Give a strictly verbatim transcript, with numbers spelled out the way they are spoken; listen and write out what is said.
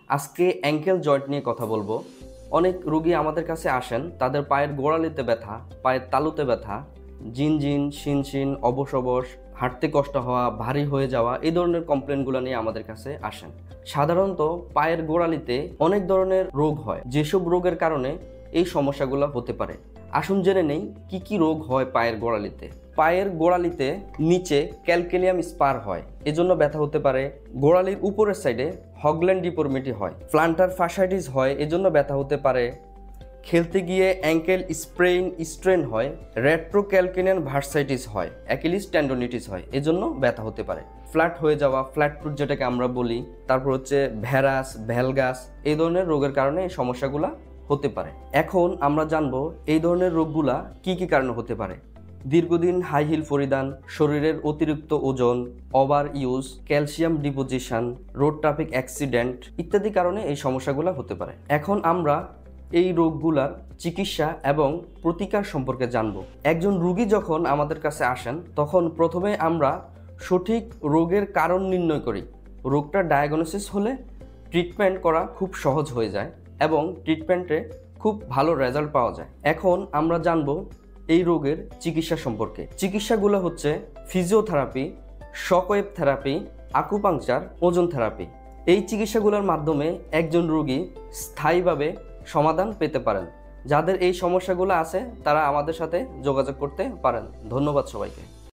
আজকে ankle joint নিয়ে কথা বলবো। অনেক রোগী আমাদের কাছে আসেন, তাদের পায়ের গোড়ালিতে ব্যথা, পায়ের তালুতে ব্যথা, জিনজিন, শিনশিন, অবশ অবশ, হাঁটতে কষ্ট হওয়া, ভারী হয়ে যাওয়া, এই ধরনের কমপ্লেনগুলো নিয়ে আমাদের কাছে আসেন। সাধারণত পায়ের গোড়ালিতে অনেক ধরনের রোগ হয়, যেসব রোগের কারণে এই সমস্যাগুলো হতে পারে। আসুন জেনে নেই কি কি রোগ হয় পায়ের গোড়ালিতে। পায়ের গোড়ালিতে নিচে ক্যালকেলিয়াম স্পার হয়, এজন্য ব্যথা হতে পারে। গোড়ালির উপরের সাইডে হগল্যান্ড ডিফর্মিটি হয়, প্লান্টার ফাসাইটিস হয়, এজন্য ব্যথা হতে পারে। খেলতে গিয়ে অ্যাঙ্কেল স্প্রেইন স্ট্রেন হয়, রেট্রোক্যালকিনিয়ান ভার্সাইটিস হয়, অ্যাকিলিস টেন্ডোনিটিস হয়, এজন্য ব্যথা হতে পারে। ফ্ল্যাট হয়ে যাওয়া, ফ্ল্যাট ফুট যেটাকে আমরা বলি, তারপর হচ্ছে ভ্যারাস, ভ্যালগাস, এই ধরনের রোগের কারণে এই সমস্যাগুলা হতে পারে। এখন আমরা জানবো এই ধরনের রোগগুলা কি কি কারণে হতে পারে। দীর্ঘদিন হাই হিল পরিধান, শরীরের অতিরিক্ত ওজন, over use, calcium deposition, road traffic accident ইত্যাদি কারণে এই সমস্যাগুলো হতে পারে। এখন আমরা এই রোগগুলার চিকিৎসা এবং প্রতিকার সম্পর্কে জানব। একজন রোগী যখন আমাদের কাছে আসেন, তখন প্রথমে আমরা সঠিক রোগের কারণ নির্ণয় করি। রোগটা ডায়াগনোসিস হলে ট্রিটমেন্ট করা খুব সহজ হয়ে যায় এবং ট্রিটমেন্টে খুব ভালো রেজাল্ট পাওয়া যায়। এখন আমরা জানব এই রোগের চিকিৎসা সম্পর্কে। চিকিৎসাগুলো হচ্ছে physiotherapy, shockwave therapy, acupuncture, ozone therapy. এই চিকিৎসাগুলোর মাধ্যমে একজন রোগী স্থায়ীভাবে সমাধান পেতে পারেন। যাদের এই সমস্যাগুলো আছে তারা আমাদের সাথে যোগাযোগ করতে পারেন। ধন্যবাদ সবাইকে।